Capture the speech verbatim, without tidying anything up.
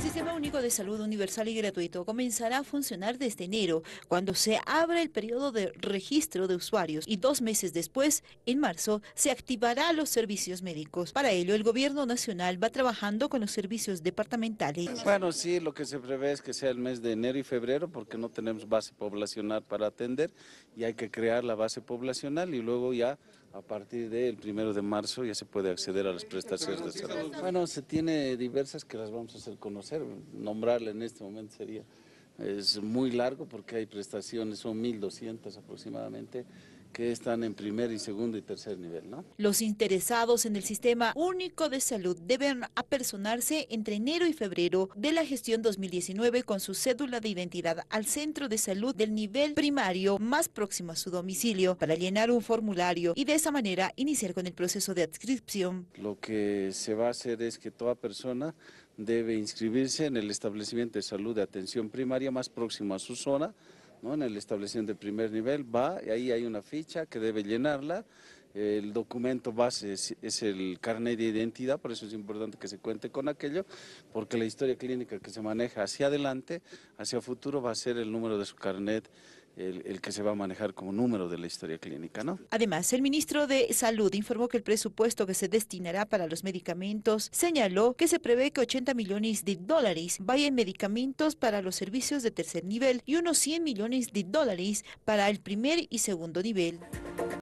El Sistema Único de Salud Universal y Gratuito comenzará a funcionar desde enero, cuando se abra el periodo de registro de usuarios y dos meses después, en marzo, se activará los servicios médicos. Para ello, el Gobierno Nacional va trabajando con los servicios departamentales. Bueno, sí, lo que se prevé es que sea el mes de enero y febrero, porque no tenemos base poblacional para atender y hay que crear la base poblacional y luego ya a partir del primero de marzo ya se puede acceder a las prestaciones de salud. Bueno, se tiene diversas que las vamos a hacer conocer, nombrarle en este momento sería, es muy largo porque hay prestaciones, son mil doscientas aproximadamente, que están en primer y segundo y tercer nivel, ¿no? Los interesados en el Sistema Único de Salud deben apersonarse entre enero y febrero de la gestión dos mil diecinueve con su cédula de identidad al centro de salud del nivel primario más próximo a su domicilio para llenar un formulario y de esa manera iniciar con el proceso de adscripción. Lo que se va a hacer es que toda persona debe inscribirse en el establecimiento de salud de atención primaria más próximo a su zona, ¿no? En el establecimiento de primer nivel va, y ahí hay una ficha que debe llenarla. El documento base es, es el carnet de identidad, por eso es importante que se cuente con aquello, porque la historia clínica que se maneja hacia adelante, hacia futuro, va a ser el número de su carnet, el, el que se va a manejar como número de la historia clínica, ¿no? Además, el ministro de Salud informó que el presupuesto que se destinará para los medicamentos señaló que se prevé que ochenta millones de dólares vaya en medicamentos para los servicios de tercer nivel y unos cien millones de dólares para el primer y segundo nivel.